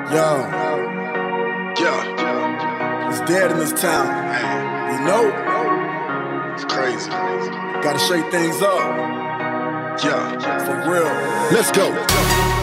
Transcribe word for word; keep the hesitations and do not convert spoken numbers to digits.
Yo, Yeah, it's dead in this town. man, You know, it's crazy. gotta shake things up Yeah, for real. Let's go.